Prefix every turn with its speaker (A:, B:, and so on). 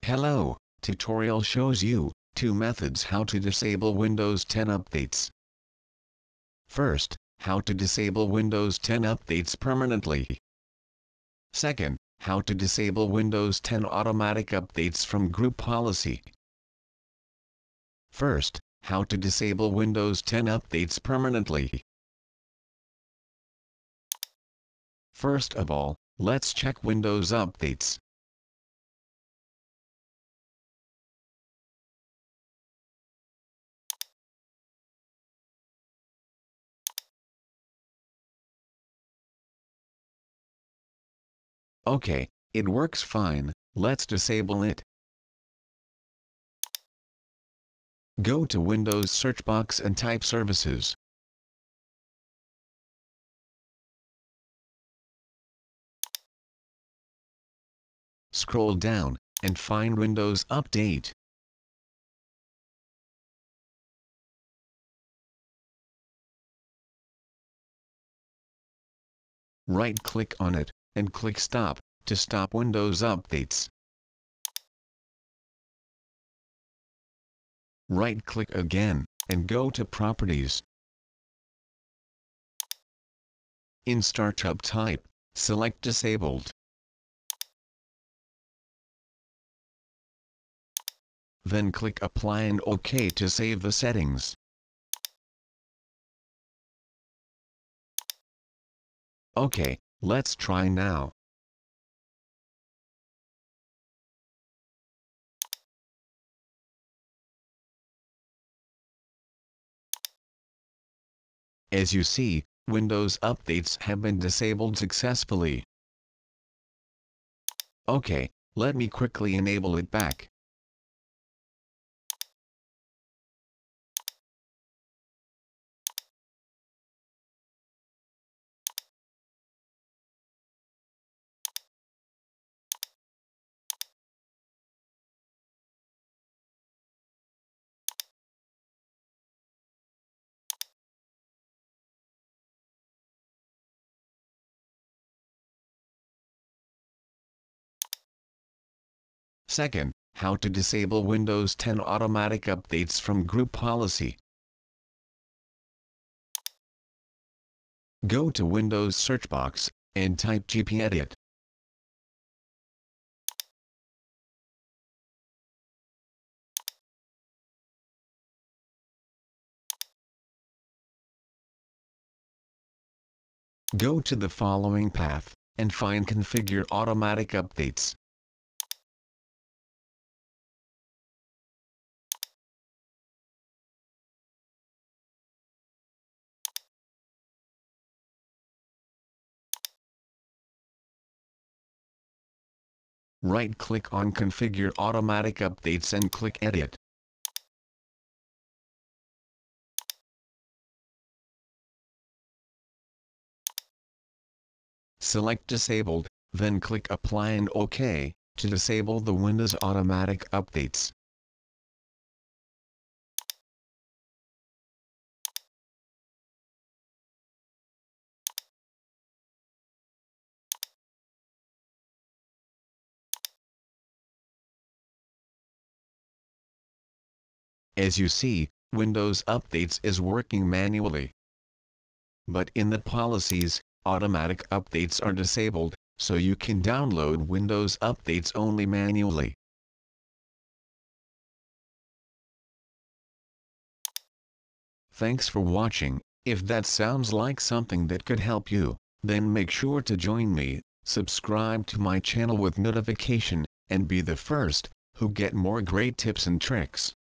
A: Hello, tutorial shows you 2 methods how to disable Windows 10 updates. First, how to disable Windows 10 updates permanently. Second, how to disable Windows 10 automatic updates from group policy. First, how to disable Windows 10 updates permanently. First of all, let's check Windows updates. Okay, it works fine, let's disable it. Go to Windows search box and type Services. Scroll down, and find Windows Update. Right-click on it, and click Stop, to stop Windows updates. Right-click again, and go to Properties. In Startup Type, select Disabled. Then click Apply and OK to save the settings. Okay, let's try now. As you see, Windows updates have been disabled successfully. Okay, let me quickly enable it back. Second, how to disable Windows 10 automatic updates from group policy. Go to Windows search box, and type gpedit. Go to the following path, and find Configure Automatic Updates. Right-click on Configure Automatic Updates and click Edit. Select Disabled, then click Apply and OK, to disable the Windows Automatic Updates. As you see, Windows Updates is working manually. But in the policies, automatic updates are disabled, so you can download Windows Updates only manually. Thanks for watching. If that sounds like something that could help you, then make sure to join me, subscribe to my channel with notification, and be the first who get more great tips and tricks.